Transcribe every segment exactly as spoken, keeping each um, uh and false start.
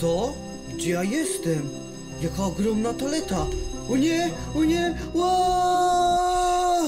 Co? Gdzie ja jestem? Jaka ogromna toaleta! O nie! O nie! Ło!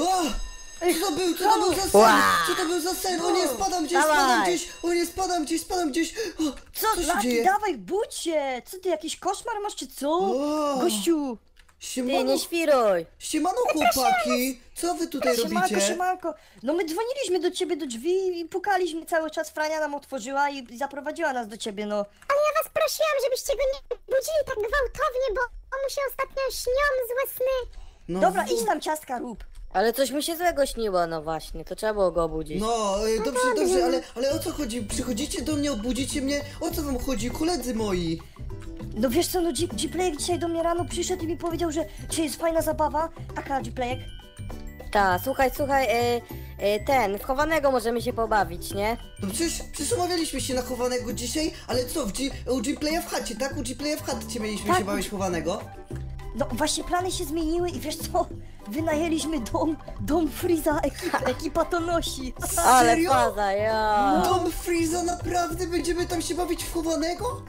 Co to był? Co to był za sen? Co to był za sen? O nie, spadam gdzieś, spadam gdzieś! O nie, spadam gdzieś, spadam gdzieś! O, Co, co się Laki, dzieje? dawaj, budź się! Co ty, jakiś koszmar masz, czy co? O, Gościu! Ty Siemano, nie świruj! siemano chłopaki! Co wy tutaj Siemanko, robicie? siemanko! No my dzwoniliśmy do ciebie do drzwi i pukaliśmy cały czas, Frania nam otworzyła i zaprowadziła nas do ciebie, no. Ale ja was prosiłam, żebyście go nie budzili tak gwałtownie, bo mu się ostatnio śnią złe sny. No, Dobra, w- idź tam ciastka rób. Ale coś mi się złego śniło, no właśnie, to trzeba było go obudzić. No, y, dobrze, dobrze, ale, ale o co chodzi? Przychodzicie do mnie, obudzicie mnie? O co wam chodzi, koledzy moi? No wiesz co, no G- G-Playek dzisiaj do mnie rano przyszedł i mi powiedział, że dzisiaj jest fajna zabawa. Taka G-Playek? Ta, słuchaj, słuchaj, y, y, ten, w chowanego możemy się pobawić, nie? No przecież, przecież umawialiśmy się na chowanego dzisiaj, ale co, w G, u G-Playa w chacie, tak? U G-Playa w chacie mieliśmy Tak, się bawić chowanego. No właśnie plany się zmieniły i wiesz co? Wynajęliśmy dom, dom Freeza, ekipa, ekipa to nosi. Ale Serio? faza, ja. Dom Freeza, naprawdę będziemy tam się bawić w chowanego?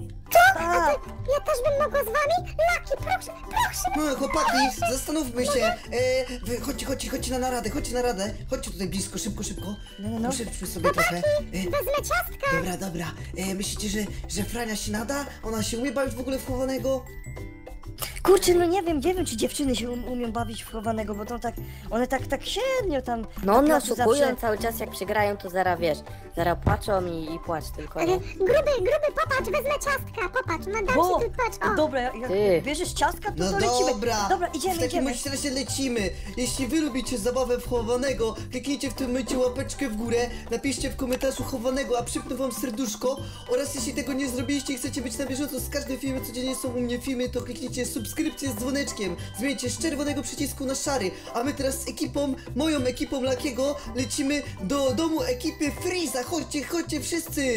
Tak. Ja też bym mogła z wami? Laki, proszę, proszę. No, chłopaki, zastanówmy się. E, wy, chodźcie, chodźcie, chodźcie na naradę, chodźcie na radę. Chodźcie tutaj blisko, szybko, szybko. No, no, no. Poszedłśmy sobie trochę. E, Wezmę ciastka. dobra, dobra. E, myślicie, że, że Frania się nada? Ona się umie bawić w ogóle w chowanego? Kurczę, no nie wiem, nie wiem czy dziewczyny się um, umią bawić w chowanego, bo to tak, one tak, tak średnio tam... No one na placu oszukują zawsze- cały czas, jak przegrają, to zaraz wiesz, zaraz płaczą i, i płacz tylko, Ale nie? gruby, gruby, popatrz, wezmę ciastka, popatrz, no dam O, ci tu, patrz, o. dobra, jak Ty. bierzesz ciastka, to, No to lecimy. dobra. Dobra, idziemy, W takim idziemy. razie lecimy. Jeśli wy lubicie zabawę w chowanego, kliknijcie w tym momencie łapeczkę w górę, napiszcie w komentarzu chowanego, a przypnę wam serduszko. Oraz jeśli tego nie zrobiliście i chcecie być na bieżąco z każdym filmem, codziennie są u mnie filmy, to kliknijcie subskrypcję z dzwoneczkiem. Zmieńcie z czerwonego przycisku na szary. A my teraz z ekipą, moją ekipą Lakiego, lecimy do domu ekipy Freeza. Chodźcie, chodźcie wszyscy.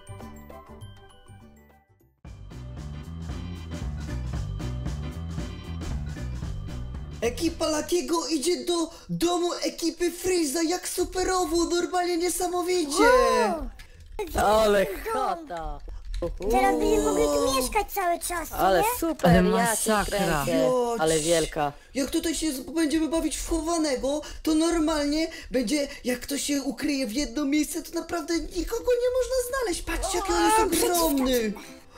Ekipa Lakiego idzie do domu ekipy Freeza, jak superowo, normalnie niesamowicie! Ale chata! Teraz będziemy mogli tu mieszkać cały czas, co Ale nie? super, Ale ja cię masakra. kręcę. Joć. Ale wielka. Jak tutaj się z- będziemy bawić w chowanego, to normalnie będzie, jak ktoś się ukryje w jedno miejsce, to naprawdę nikogo nie można znaleźć. Patrzcie, jaki on jest ogromny!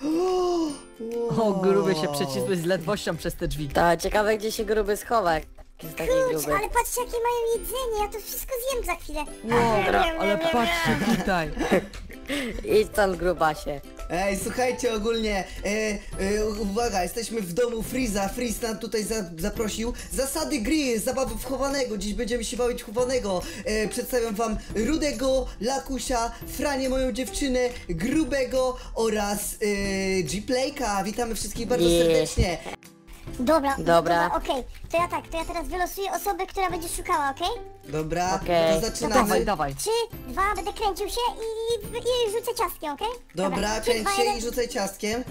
O, O, gruby się przecisłeś z ledwością przez te drzwi. Ta, ciekawe gdzie się gruby schowa, jak jest taki Kurczę, gruby. ale patrzcie jakie mają jedzenie, ja to wszystko zjem za chwilę. Dobra, ale patrzcie tutaj. Idź tam grubasie. Ej, słuchajcie, ogólnie, e, e, uwaga, jesteśmy w domu Freeza, Freeze nam tutaj za, zaprosił. Zasady gry, zabawy w chowanego, dziś będziemy się bawić w chowanego. E, przedstawiam wam Rudego, Lakusia, Franię, moją dziewczynę, Grubego oraz e, G-Playka. Witamy wszystkich bardzo Nie. serdecznie. Dobra, Dobra. okej. To ja tak, to ja teraz wylosuję osobę, która będzie szukała, okej? Dobra, Okej. to zaczynamy. Dawaj, dawaj. Trzy, dwa, będę kręcił się i, i rzucę ciastkiem, okej? Dobra, Trzy, kręć dwa, się jeden. i rzucaj ciastkiem.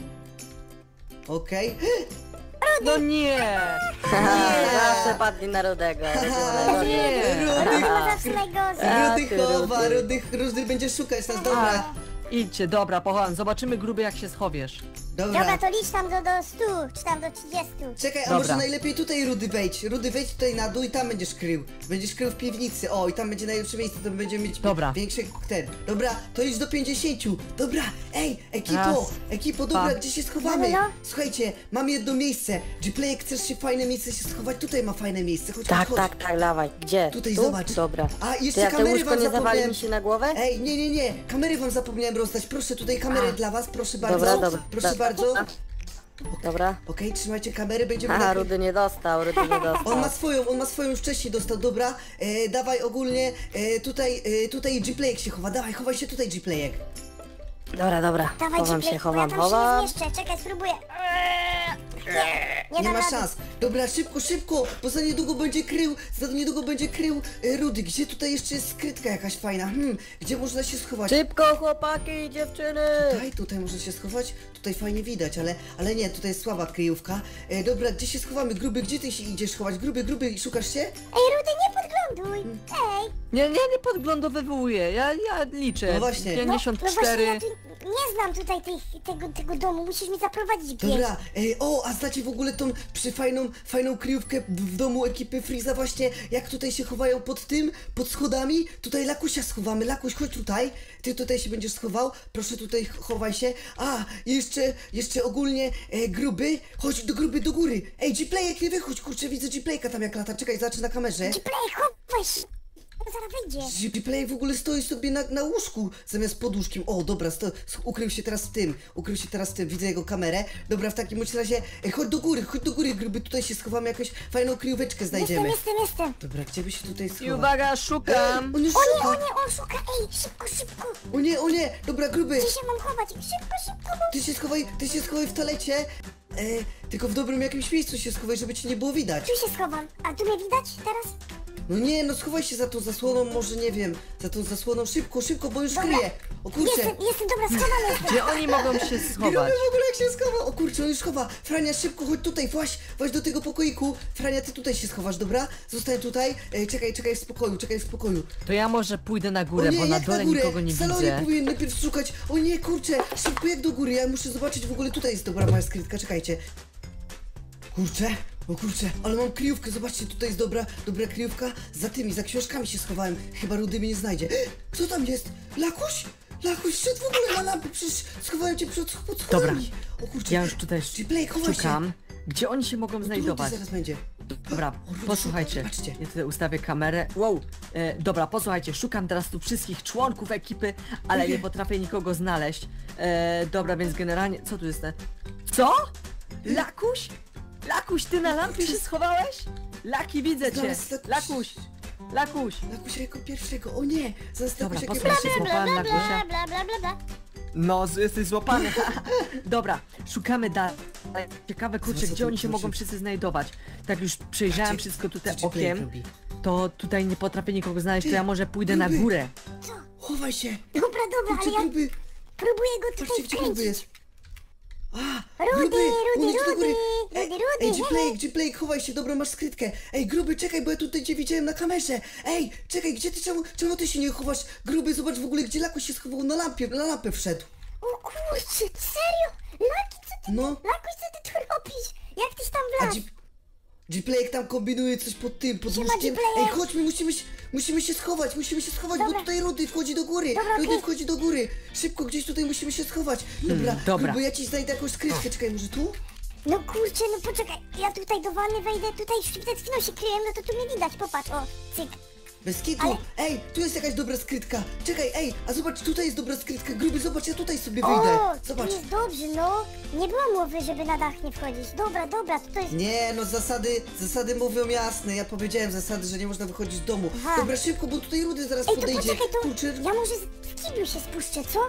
Okej. No nie! Zawsze padnie na rudego. Haha, Nie. Rudy Rudy, ma zawsze najgorzej. A, Rudy ty, chowa, Rudy. Rudy, Rudy będzie szukać nas, dobra. Idźcie, dobra, pochowam. Zobaczymy, gruby, jak się schowiesz. Dobra, Dobra. to licz tam do, do stu, czy tam do trzydziestu. Czekaj, a Dobra. może najlepiej tutaj Rudy wejdź. Rudy wejdź tutaj na dół i tam będziesz krył. Będziesz krył w piwnicy. O, i tam będzie najlepsze miejsce, tam będziemy mieć Dobra. większy ten. Dobra, to idź do pięćdziesięciu. Dobra, ej, ekipo, Raz, ekipo, dobra, dwa. gdzie się schowamy? No, no, no. Słuchajcie, mam jedno miejsce. G-Playek, chcesz się fajne miejsce się schować? Tutaj ma fajne miejsce, chodź, Tak, chodź. tak, tak, dawaj. Gdzie? Tutaj Tu? zobacz. Dobra. A, Ty, jeszcze a te kamery łóżko wam nie zawali zapomniałem. mi się na głowę? Ej, nie, nie, nie, kamery wam zapomniałem rozdać. Proszę, tutaj kamerę dla was, proszę bardzo. Dobra, dobra. Proszę Da- bardzo. Dobra. Okej, trzymajcie kamery, będziemy Aha, nagry- Rudy nie dostał, Rudy nie dostał. On ma swoją, on ma swoją już wcześniej dostał, dobra? E, dawaj ogólnie, e, tutaj, e, tutaj G-Playek się chowa, dawaj, chowaj się tutaj G-Playek. Dobra, dobra. Dawaj, Chowam Ciplek, się, bo chowam, ja tam chowam. się nie zmieszczę, czekaj, spróbuję. Nie, nie, Nie dam ma rady. szans. Dobra, szybko, szybko, bo za niedługo będzie krył, za niedługo będzie krył e, Rudy. Gdzie tutaj jeszcze jest skrytka jakaś fajna? Hmm, gdzie można się schować? Szybko, chłopaki i dziewczyny! Tutaj, tutaj można się schować, tutaj fajnie widać, ale, ale nie, tutaj jest słaba kryjówka. E, dobra, gdzie się schowamy? Gruby, gdzie ty się idziesz chować? Gruby, gruby, szukasz się? Ej, Rudy, nie podglądaj podgląduj. Ej. Nie, nie, nie podglądowywuję, ja, ja liczę. No właśnie. pięćdziesiąt No właśnie, cztery. ja tu nie znam tutaj tej, tego, tego domu, musisz mi zaprowadzić gdzieś. Dobra, ej, o, a znacie w ogóle tą przyfajną, fajną kryjówkę w domu ekipy Freeza właśnie, jak tutaj się chowają pod tym, pod schodami? Tutaj Lakusia schowamy, Lakuś, chodź tutaj, ty tutaj się będziesz schował, proszę tutaj ch- chowaj się. A, jeszcze, jeszcze ogólnie, e, Gruby, chodź do Gruby, do góry. Ej, G-Playek, nie wychodź, kurczę, widzę G-Playka tam jak lata, czekaj, zobaczę na kamerze. Play, chowaj się. No zaraz wyjdzie. G-Play w ogóle stoi sobie na, na łóżku zamiast pod łóżkiem. O, dobra, sto, ukrył się teraz w tym. Ukrył się teraz w tym, widzę jego kamerę. Dobra, w takim bądź razie, ej, chodź do góry, chodź do góry, Gruby, tutaj się schowamy, jakąś fajną kryjóweczkę znajdziemy. Jestem, jestem, jestem. Dobra, gdzie by się tutaj schować? I uwaga, szukam. On już O nie, szuka. o nie, on szuka, ej, szybko, szybko. O nie, o nie, dobra, Gruby, Gdzie się mam chować? Szybko, szybko, bo... ty się schowaj, ty się schowaj w toalecie. E, tylko w dobrym jakimś miejscu się schowaj, żeby cię nie było widać. Tu się schowam. A tu mnie widać teraz? No nie, no schowaj się za tą zasłoną, może nie wiem, za tą zasłoną, szybko, szybko, bo już Dobra. kryje. O kurczę. Jestem, jestem, dobra, schowam jestem. Gdzie oni mogą się Gruby schować? w ogóle jak się schowa! O kurczę, on już chowa! Frania, szybko, chodź tutaj, właź, właź do tego pokoiku! Frania, ty tutaj się schowasz, dobra? Zostań tutaj, e, czekaj, czekaj w spokoju, czekaj w spokoju. To ja może pójdę na O górę, nie, bo na jak dole na górę? nikogo nie w salonie widzę. powinien najpierw szukać. O nie, kurczę, szybko jak do góry, ja muszę zobaczyć w ogóle tutaj jest dobra moja skrytka, czekajcie. Kurczę, o kurczę, ale mam kryjówkę, zobaczcie, tutaj jest dobra, dobra kryjówka. Za tymi, za książkami się schowałem, chyba Rudy mnie nie znajdzie. Kto tam jest? Lakuś? Lakuś, szedł w ogóle na lampę, przecież schowałem cię przed, pod Dobra, schodami. O kurczę, ja już tutaj G-Play, chowaj szukam. się. Gdzie oni się mogą Tu Rudy znajdować? zaraz będzie. Dobra, O, Rudy, posłuchajcie. Patrzcie. Ja tutaj ustawię kamerę. Wow, e, dobra, posłuchajcie, szukam teraz tu wszystkich członków ekipy, ale nie potrafię nikogo znaleźć. E, dobra, więc generalnie, co tu jest? te- Co? Lakuś? Lakuś, ty na lampie się schowałeś? Laki, widzę cię. Zaraz, Lakuś. Lakuś, Lakuś. Lakuś jako pierwszego, o nie, zaraz Dobra, Lakuś jako posłuchajcie, pierwszego. złapałem Bla, Lakusia. bla, bla, bla, bla. No, z- jesteś złapany. Dobra, szukamy dalej. Ciekawe, kurczę, Zobacz, co gdzie tu oni się musi- mogą wszyscy znajdować. Tak już przejrzałem Patrzcie, wszystko tutaj co G-Play okiem, robi. to tutaj nie potrafię nikogo znaleźć, to Ty, ja może pójdę na gruby. górę. Chowaj się. Dobra, dobra, Kurczę, ale ja Gruby, próbuję go patrzcie tutaj gdzie Gruby wkręcić. jest. A, Rudy, Gruby, Rudy, unicz do góry. Rudy, Ej, Rudy, ej, Rudy, G-Play, G-Play, chowaj się, dobra, masz skrytkę. Ej, Gruby, czekaj, bo ja tutaj cię widziałem na kamerze. Ej, czekaj, gdzie ty, czemu, czemu ty się nie chowasz? Gruby, zobacz w ogóle, gdzie Lakuś się schował, na lampie, na lampę wszedł. O kurczę, serio? Laki, co ty, No. Lakuś, co ty tu robisz? Jak tyś tam A wlazł? G- G-Playek tam kombinuje coś pod tym, pod Siema, łóżkiem. G-Playek. Ej, chodźmy, musimy się, musimy się schować, musimy się schować, Dobra. bo tutaj Rudy wchodzi do góry. Dobra, Rudy okej. wchodzi do góry. Szybko, gdzieś tutaj musimy się schować. Dobra, dobra. Gruby, ja ci znajdę jakąś skrytkę, czekaj, może tu? No kurczę, no poczekaj, ja tutaj do wanny wejdę, tutaj już przed chwilą się kryłem, no to tu mnie widać, popatrz, o, cyk. Bez kitu. Ale- Ej, tu jest jakaś dobra skrytka. Czekaj, ej, a zobacz, tutaj jest dobra skrytka. Gruby, zobacz, ja tutaj sobie wyjdę. O, Zobacz. tu jest dobrze, no. Nie było mowy, żeby na dach nie wchodzić. Dobra, dobra, to, to jest... Nie, no zasady, zasady mówią jasne. Ja powiedziałem zasady, że nie można wychodzić z domu. Aha. Dobra, szybko, bo tutaj Rudy zaraz Ej, to podejdzie. poczekaj, to Kurczę, ja może z- w kiblu się spuszczę, co?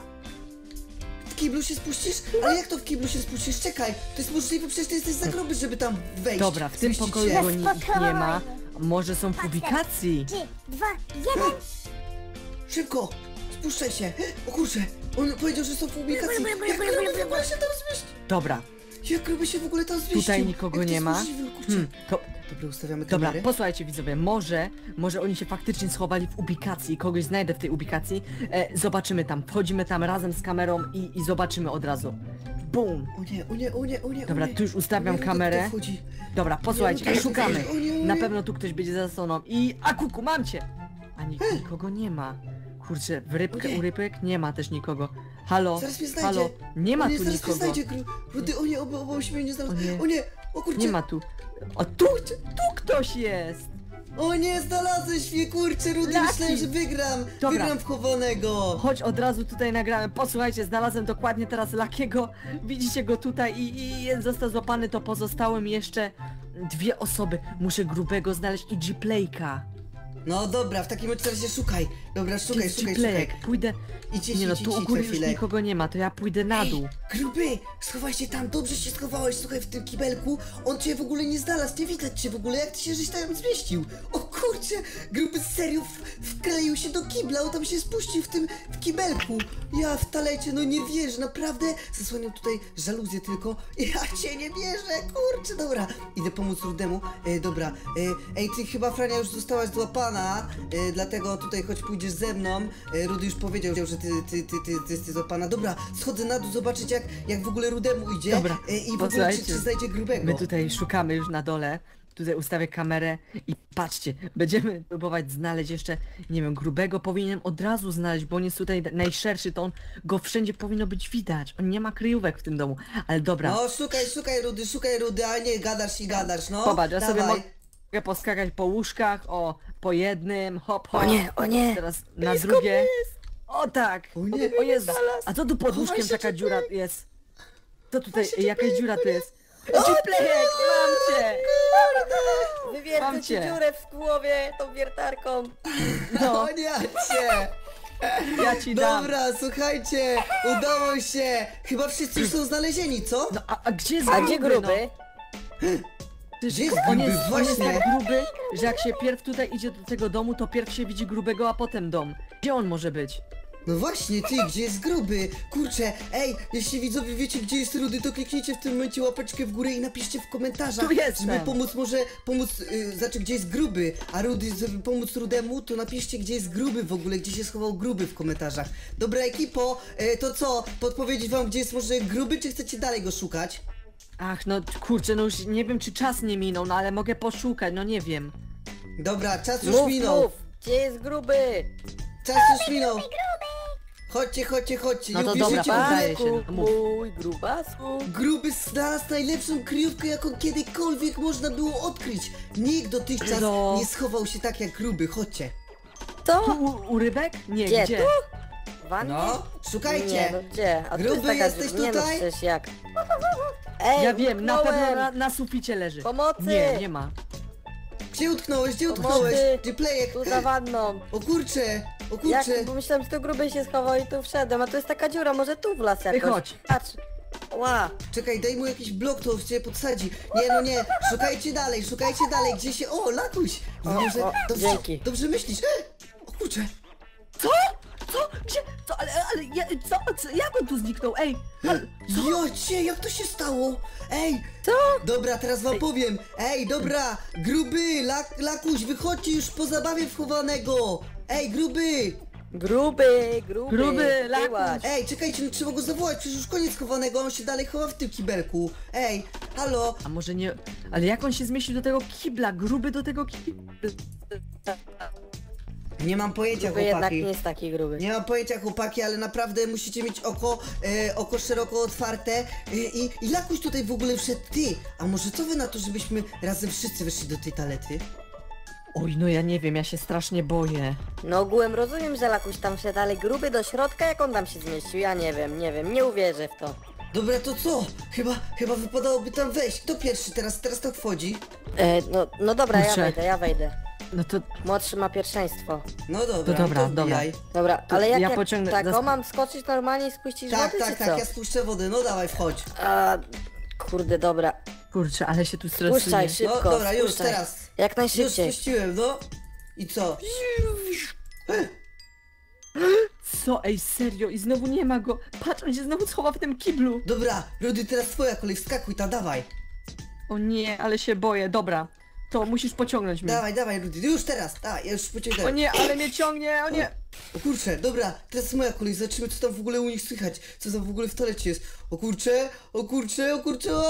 w kiblu się spuścisz? Ale jak to w kiblu się spuścisz? Czekaj, to jest możliwe, przecież ty jesteś za gruby, żeby tam wejść. Dobra, w tym Zmieścić pokoju się. go ni- ich nie ma. Może są w Patrz, publikacji. Trzy, dwa, jeden. Szybko, spuszczaj się. O kurczę, on powiedział, że są w publikacji. Jak gruby w ogóle się tam zmieści? Dobra, Jak gruby się w ogóle tam zmieścił? tutaj nikogo Jak to nie jest ma. możliwe? Kurczę. Hmm, to, Dobra, ustawiamy dobra, kamerę. posłuchajcie widzowie, może, może oni się faktycznie schowali w ubikacji, kogoś znajdę w tej ubikacji. E, zobaczymy tam, wchodzimy tam razem z kamerą i, i zobaczymy od razu. Bum! O nie, o nie, o nie, o nie. Dobra, o nie. tu już ustawiam O nie, kamerę. kto wchodzi? Dobra, posłuchajcie, Nie, no to- szukamy. o nie, o nie. Na pewno tu ktoś będzie za zasłoną. I... A kuku, mam cię! A nik nikogo nie ma. Kurczę, w rybkę, O nie. u rybek nie ma też nikogo. Halo, Zaraz mnie znajdzie. halo, nie ma o nie, tu zaraz nikogo. mnie znajdzie, gru... Rudy, o nie, obo, obo się mnie nie znalazł. O nie. O nie, o kurczę. Nie ma tu. O, tu, tu ktoś jest! O nie, znalazłeś mnie, kurczę, Rudy, Laki. myślałem, że wygram. Dobra. Wygram w chowanego. Chodź, od razu tutaj nagrałem. Posłuchajcie, znalazłem dokładnie teraz Lakiego. Widzicie go tutaj i, i jest został złapany, to pozostałe mi jeszcze dwie osoby. Muszę grubego znaleźć i G-Playka. No dobra, w takim razie szukaj. Dobra, Gdzie szukaj, jest szukaj, szukaj. G-Playek? Pójdę... Idź, idź, Nie no, idź, tu idź, u idź góry na już chwilę. nikogo nie ma, to ja pójdę na dół. Gruby, schowaj się tam, dobrze się schowałeś, słuchaj, w tym kibelku. On cię w ogóle nie znalazł, nie widać cię w ogóle, jak ty się żeś tam zmieścił. O kurczę, gruby serio w, wkleił się do kibla, on tam się spuścił w tym, w kibelku. Ja w talecie, no nie wierzę, naprawdę. Zasłaniam tutaj żaluzję tylko. Ja cię nie wierzę, kurczę, dobra. Idę pomóc Rudemu, e, dobra. E, ej, ty chyba, Frania, już zostałaś złapana, e, dlatego tutaj choć pójdziesz ze mną. E, Rudy już powiedział, że ty, ty, ty, ty, ty jesteś złapana. Dobra, schodzę na dół zobaczyć, jak, jak w ogóle Rudemu idzie. Dobra, e, I w ogóle, czy, posłuchajcie, czy znajdzie grubego. My tutaj szukamy już na dole. Tutaj ustawię kamerę i patrzcie, będziemy próbować znaleźć jeszcze, nie wiem, grubego powinienem od razu znaleźć, bo on jest tutaj najszerszy, to on go wszędzie powinno być widać. On nie ma kryjówek w tym domu, ale dobra. No, szukaj, szukaj Rudy, szukaj Rudy, a nie gadasz i gadasz, no. Popatrz, ja dawaj. sobie mogę poskakać po łóżkach, o, po jednym, hop, hop. O nie, o nie. Teraz na drugie. O tak! O nie. O Jezu. A co tu pod łóżkiem Chowaj się, taka dziura jest? Co tutaj, się, jakaś Gplejek, dziura o tu nie. jest? Gplejek, mam cię! Wywiercę Mam ci cię. dziurę w głowie tą wiertarką. No, O nie, cię. ja ci dam. Dobra, słuchajcie, udało się. Chyba wszyscy już są znalezieni, co? No, a, a gdzie jest A gruby, gdzie gruby? No? Gdzie jest On gruby? jest, on jest Właśnie. tak gruby, że jak się pierw tutaj idzie do tego domu, to pierw się widzi grubego, a potem dom. Gdzie on może być? No właśnie, ty, gdzie jest gruby? Kurczę, ej, jeśli widzowie wiecie, gdzie jest Rudy, to kliknijcie w tym momencie łapeczkę w górę i napiszcie w komentarzach, Tu jestem. żeby pomóc, może pomóc, y, znaczy gdzie jest gruby, a Rudy, żeby pomóc Rudemu, to napiszcie, gdzie jest gruby w ogóle, gdzie się schował gruby w komentarzach. Dobra, ekipo, y, to co, podpowiedzieć wam, gdzie jest może gruby, czy chcecie dalej go szukać? Ach, no kurczę, no już nie wiem, czy czas nie minął, no ale mogę poszukać, no nie wiem. Dobra, czas już Mów, minął, mów. Gdzie jest gruby? czas już minął. Chodźcie, chodźcie, chodźcie, No nie to uwierzycie dobra, w ogóle. poddaję się, no mów. Mój grubasku. Gruby znalazł najlepszą kryjówkę, jaką kiedykolwiek można było odkryć. Nikt dotychczas No. nie schował się tak jak gruby, chodźcie. Tu To? u, u rybek? Nie, Gdzie? gdzie? Tu? W wannie? No, szukajcie. Nie, no gdzie? A tu Gruby, jest taka jesteś dziura. Nie no, tutaj? przecież jak? Ej, Ja wiem, na utknąłem. pewno na, na suficie leży. Pomocy! Nie, nie ma. Gdzie utknąłeś, gdzie Pomocy. utknąłeś? Gdzie plejek? Tu za wanną. O kurcze, o Jak? kurcze. Bo myślałem, że tu gruby się schował i tu wszedłem, a tu jest taka dziura, może tu w las jakoś. chodź. Patrz. Ła. Czekaj, daj mu jakiś blok, to cię podsadzi. Nie, no nie, szukajcie dalej, szukajcie dalej, gdzie się... O, Lakuś! Dobrze, o, dobrze, dzięki. dobrze myślisz. O kurcze. Co? Co? Gdzie? Co? Ale, ale, ja, co? co? Jak on tu zniknął? Ej! ale- Jocie, jak to się stało? Ej! Co? Dobra, teraz wam powiem. Ej, dobra, gruby, lak, Lakuś, wychodźcie już po zabawie wchowanego. Ej, gruby! Gruby, gruby. Gruby, Lakuś. byłaś. Ej, czekajcie, no trzeba go zawołać, przecież już koniec chowanego, on się dalej chowa w tym kibelku. Ej, halo? A może nie... Ale jak on się zmieścił do tego kibla? Gruby do tego kibla? Nie mam pojęcia, Gruby jednak chłopaki. nie jest taki gruby. Nie mam pojęcia, chłopaki, ale naprawdę musicie mieć oko, e, oko szeroko otwarte. E, i, I Lakuś tutaj w ogóle wszedł, ty. A może co wy na to, żebyśmy razem wszyscy weszli do tej talety? Oj, no ja nie wiem, ja się strasznie boję. No ogółem rozumiem, że Lakuś tam wszedł, ale gruby do środka, jak on tam się zmieścił? Ja nie wiem, nie wiem, nie uwierzę w to. Dobra, to co? Chyba, chyba wypadałoby tam wejść. Kto pierwszy teraz, teraz tak wchodzi? E, no, no dobra, ja Kurczę. wejdę, ja wejdę. No to... Młodszy ma pierwszeństwo. No dobra, To dobra, to dobra. wbijaj. Dobra, To ale jak, ja jak pociągnę tak, za- o, mam skoczyć normalnie i spuścić z Tak, wody, tak, czy tak, co? ja spuszczę wody, no dawaj, wchodź. A, kurde, dobra. Kurczę, ale się tu stresuję. Spuszczaj No szybko, dobra, już, spuszczaj. teraz. Jak Już najszybciej. spuściłem, no. I co? Co? Ej, serio? I znowu nie ma go. Patrz, on się znowu schowa w tym kiblu. Dobra, Rudy, teraz twoja kolej, wskakuj tam, dawaj. O nie, ale się boję. Dobra, to musisz pociągnąć mnie. Dawaj, dawaj, Rudy, już teraz, dawaj, ja już O pociągnąłem. nie, ale mnie ciągnie, o nie. O kurczę, dobra, teraz moja kolej, zobaczymy co tam w ogóle u nich słychać, co tam w ogóle w toalecie jest. O kurczę, o kurczę, o kurczę, o,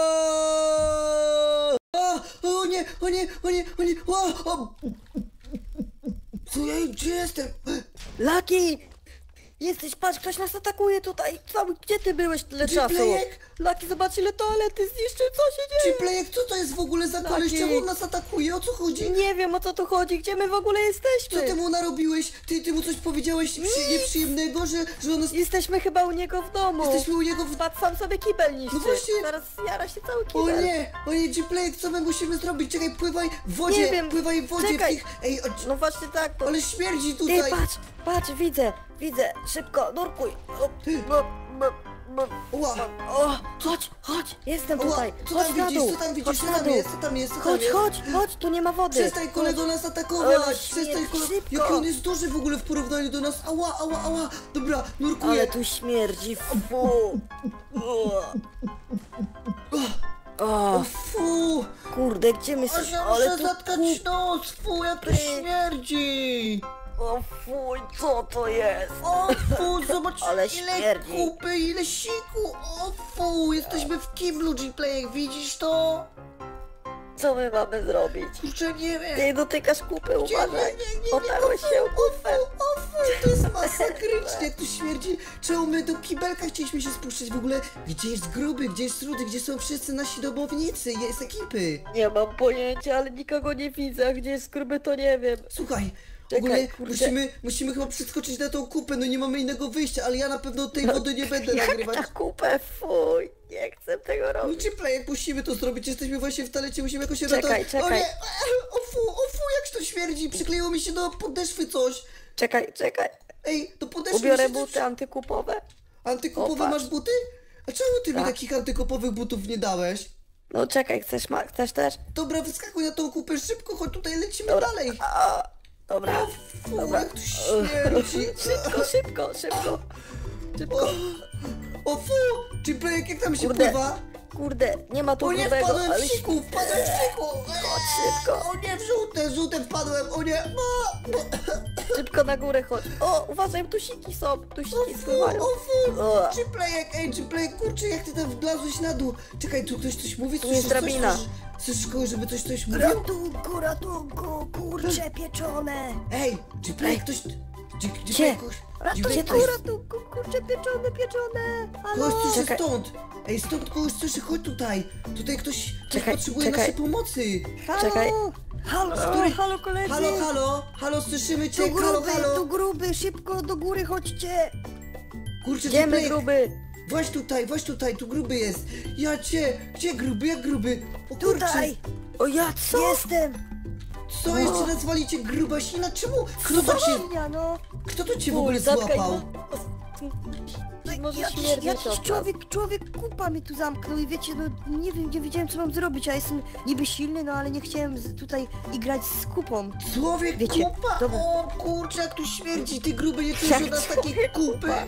o nie, o nie, o nie, o nie, o, o. Co ja, gdzie jestem? Laki! Jesteś, patrz, ktoś nas atakuje tutaj. Co, gdzie ty byłeś tyle Gdzie czasu? Plejek? Laki, zobacz ile toalety zniszczył, co się dzieje? Czy Plejek, co to jest w ogóle za koleś, Taki- czemu on nas atakuje, o co chodzi? Nie wiem o co tu chodzi, gdzie my w ogóle Co jesteśmy? ty mu narobiłeś? Ty, ty mu coś powiedziałeś przy, nieprzyjemnego, że, że on nas... Jesteśmy chyba u niego w domu. Jesteśmy u niego w... Patrz, sam sobie kibel niszczy. No właśnie. Zaraz jara się cały O kibel. nie, o nie, G-Playek, co my musimy zrobić? Czekaj, pływaj w wodzie, Nie wiem, pływaj w wodzie, czekaj. w tych... Ej, o, No właśnie tak, to... ale śmierdzi Ty, tutaj. patrz, patrz, widzę, widzę, szybko, nurkuj. O, bo, bo, Ła, O, chodź, chodź, jestem ła, tutaj. co Chodź tam na widzisz, dół. co tam widzisz, Chodź co na tam dół. jest, co tam jest, co tam Chodź, jest? chodź, chodź, tu nie ma wody. Przestań kolego nas atakować! Ale Przestań śmierć, kolego! szybko. Jaki on jest duży w ogóle w porównaniu do nas! Ała, ała, ała! Dobra, nurkuję! Ale tu śmierdzi, fu. O, O fu! kurde, gdzie my Aż jesteśmy? ja Ale muszę tu zatkać kup... nos! Fu, jak to Ty. śmierdzi! O fuj, co to jest? O fu, zobacz Ale ile śmierdzi. kupy, ile siku! O fu, jesteśmy w kiblu, G-Playek, widzisz to? Co my mamy zrobić? Kurczę, nie wiem! Ty dotykasz kupy, Nie, nie, uważaj. nie, nie, nie, Otarłeś się o o kupę. fu, o fu, to jest masakrycznie, jak tu śmierdzi. Czemu my do kibelka chcieliśmy się spuszczać w ogóle? Gdzie jest gruby, gdzie jest rudy, gdzie są wszyscy nasi domownicy, jest ekipy? Nie mam pojęcia, ale nikogo nie widzę, a gdzie jest gruby to nie wiem. Słuchaj, w Czekaj, ogóle kurde. musimy, musimy chyba przeskoczyć na tą kupę, no nie mamy innego wyjścia, ale ja na pewno tej wody nie będę Jak nagrywać. na kupę, fuj, nie chcę tego No robić. czy play, musimy to zrobić, jesteśmy właśnie w talecie, musimy jakoś się Czekaj, ratować. O czekaj. nie, o fu, o fu, jak to śmierdzi, przykleiło mi się do podeszwy coś. Czekaj, czekaj, Ej, do podeszwy ubiorę mi się coś... buty antykupowe. Antykupowe O, masz patrz. buty? A czemu ty mi Tak. takich antykupowych butów nie dałeś? No czekaj, chcesz, ma, chcesz też? Dobra, wyskakuj na tą kupę szybko, chodź tutaj, lecimy Dobra. dalej. A, dobra. O fu, Dobra. jak tu śmierdzi. Szybko, szybko, szybko. Szybko. O fu, czy play, jak tam się Kurde. pływa? Kurde, nie ma tu O nie, grubego, wpadłem ale... w siku, wpadłem w siku! Chodź szybko. O nie, w żółte, w żółte wpadłem, o nie! A! Szybko na górę chodź. O, uważaj, tu siki są, tu O siki fu, spływają. o fu! O. Czyplejek, ej, Czyplejek, kurczę, jak ty tam wlazłeś na dół? Czekaj, tu ktoś coś mówi? Słyszysz jest drabina. Coś? Słyszysz kogoś, żeby coś coś mówił? Ratunku, ratunku, kurcze pieczone. Ej, Czyplejek, ktoś... Gdzie? Gdzie? Gdzie? Kogoś, Ratunku, ktoś, ratunku, kurcze pieczone, pieczone. Halo? kogoś słyszy Czekaj. stąd! Ej, stąd kogoś słyszy, chodź tutaj! Tutaj ktoś, ktoś Czekaj, potrzebuje czekaj. naszej pomocy! Halo? Czekaj. Halo, Który? halo koledzy. Halo, halo, halo, słyszymy cię, Tu halo, gruby, halo! tu gruby, szybko do góry chodźcie. Kurczę, Idziemy, Czyplejek, gruby. Właź tutaj, właź tutaj, tu gruby jest! Ja cię! Gdzie gruby, jak gruby? O kurczę! Tutaj. O ja, co? Jestem. Co jeszcze nazwalicie grubasina? Czemu? Kto to cię, Słownia, no. kto to cię w ogóle Zatkaj złapał? go. Może Jakiś, śmierdzieć jakiś od nas. człowiek, człowiek kupa mnie tu zamknął i wiecie, no nie wiem, nie wiedziałem co mam zrobić, a jestem niby silny, no ale nie chciałem z, tutaj igrać z kupą. Człowiek Wiecie, kupa? dobra. O kurczę, jak tu śmierdzi, ty gruby, nie czujesz Jak od nas takiej człowiek kupy? kupa?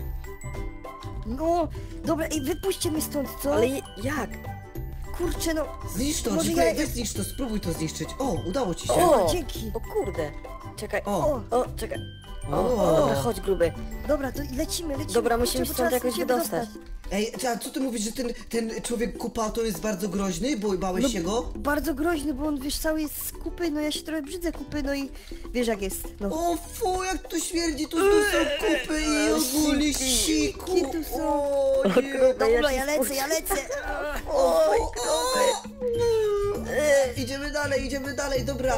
No, dobra, ej, wypuśćcie mnie stąd, co? Ale je- jak? Kurczę, no. Zniszcz to, Może Gplay, ja- weź zniszcz to, spróbuj to zniszczyć. O, udało ci się. O, dzięki. O kurde. Czekaj. O. O, czekaj. O, O. dobra, chodź gruby. Dobra, to lecimy, lecimy. Dobra, Kurczę, musimy bo stąd trzeba jakoś się wydostać. Ej, a co ty mówisz, że ten, ten człowiek kupa to jest bardzo groźny? Bo bałeś No, się go? Bardzo groźny, bo on, wiesz, cały jest z kupy, no ja się trochę brzydzę kupy, no i wiesz jak jest, no. O fu, jak tu śmierdzi, tu, tu są kupy i ogólnie siku. Siki tu są. O nie. Gruby, Dobra, ci ja lecę, skurczy- ja lecę. O, o, o. E, Idziemy dalej, idziemy dalej, dobra.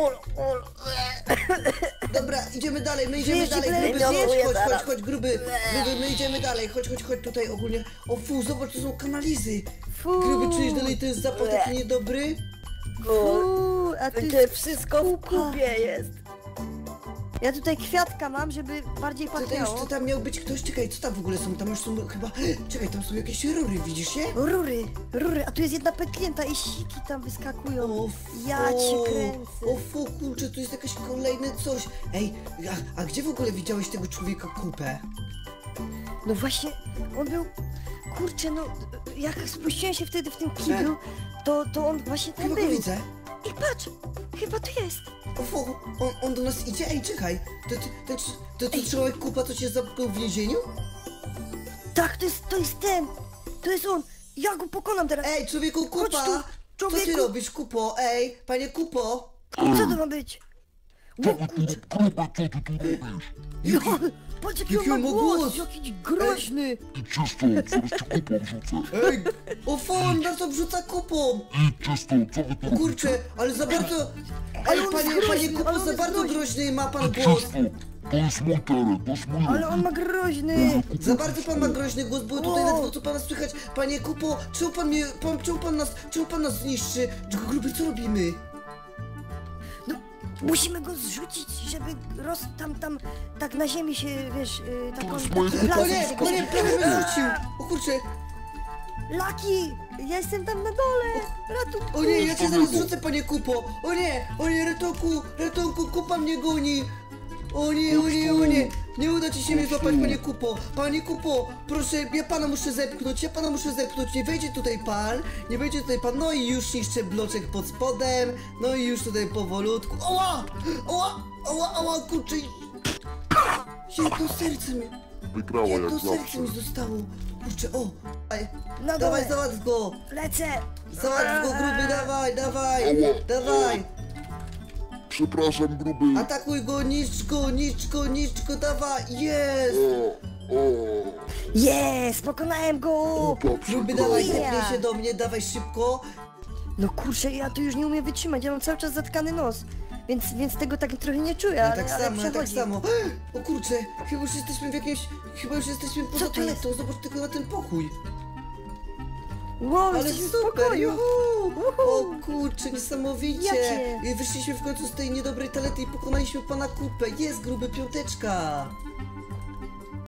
Dobra, idziemy dalej, my idziemy Żyjesz, dalej, Gplay, gruby, żyjesz? chodź, chodź, Zaraz. chodź, chodź, gruby, gruby, my idziemy dalej, chodź, chodź, chodź tutaj ogólnie. O fu, zobacz, to są kanalizy. Fu. Gruby, czujesz dalej, to jest zapach taki niedobry? Uuu, a tu Gdzie wszystko w kupa. kupie jest. Ja tutaj kwiatka mam, żeby bardziej Co tam, już, pachniało. co tam miał być ktoś? Czekaj, co tam w ogóle są? Tam już są chyba, czekaj, tam są jakieś rury, widzisz je? Rury, rury, a tu jest jedna pęknięta i siki tam wyskakują. O, Ja cię o, kręcę. O fu, kurczę, tu jest jakieś kolejne coś. Ej, a, a gdzie w ogóle widziałeś tego człowieka kupę? No właśnie, on był, kurczę, no jak spuściłem się wtedy w tym kiblu, to, to on właśnie tam Chyba go był. widzę. I patrz, chyba tu jest. O fu, on, on do nas idzie? Ej, czekaj. To, to, to, to, to człowiek kupa, co cię zamknął w więzieniu? Tak, to jest, to jest ten, to jest on. Ja go pokonam teraz. Ej, człowieku Chodź kupa! tu, Co ty człowieku. robisz, kupo? Ej, panie kupo! Co to ma być? O, kurczę. Ja, patrz jaki on Jaki ma on ma głos, głos. jakiś groźny. Idźcie stąd, zaraz cię kupą wrzucę. Ej, o fu, on nas obrzuca kupą! Idźcie stąd, co wy tu robicie? Kurczę, ale za bardzo... Ale Ej, on panie, jest panie groźny, kupo, ale on za jest bardzo groźny. groźny ma pan Idźcie głos. stąd, to jest mój teren, to jest mój Ale on ma groźny. Za bardzo pan ma groźny głos, bo tutaj O. ledwo co pana słychać. Panie kupo, czemu pan mnie, pan, czemu pan nas, czemu pan nas zniszczy? Gruby, co robimy? No, Musimy go zrzucić, żeby roz... tam, tam, tak na ziemi się, wiesz, yy, taką... To jest taki moje plac- O nie, o nie, prawie mnie rzucił! O kurczę, Laki! Ja jestem tam na dole! Ratu... o nie, ja cię zaraz rzucę, panie Kupo! O nie, o nie, ratunku, ratunku, Kupa mnie goni! O nie, o nie, o nie! Nie uda ci się mnie złapać, panie Kupo! Panie Kupo, proszę, ja pana muszę zepchnąć, ja pana muszę zepchnąć, nie wejdzie tutaj pan, nie wejdzie tutaj pan, no i już niszczę bloczek pod spodem, no i już tutaj powolutku, oła! Oła! Oła, oła, kurczę! Jedno serce mi, Wygrała jak jedno serce zawsze. mi zostało, kurczę, o! Dawaj, Na dawaj, dole! załatw go! Lecę! Załatw go, gruby, dawaj, dawaj, Ała, dawaj! Przepraszam, gruby. Atakuj go, niszcz go, niszcz go, niszcz go, dawaj, jest! O, o. Jest! Pokonałem go! Kupa Gruby, przegrała. dawaj, Yeah. zepnij się do mnie, dawaj szybko. No kurczę, ja tu już nie umiem wytrzymać, ja mam cały czas zatkany nos. Więc, więc tego tak trochę nie czuję, Ja ale, tak ale samo, ja tak przechodzi. samo. O kurczę, chyba już jesteśmy w jakimś, chyba już jesteśmy poza Co to jest? toaletą, zobacz tylko na ten pokój. Wow, Ale jesteśmy w super, pokoju! juhu! Uhu. O kurczę, niesamowicie! Jacie? I wyszliśmy w końcu z tej niedobrej toalety i pokonaliśmy pana Kupę. Jest, gruby, piąteczka!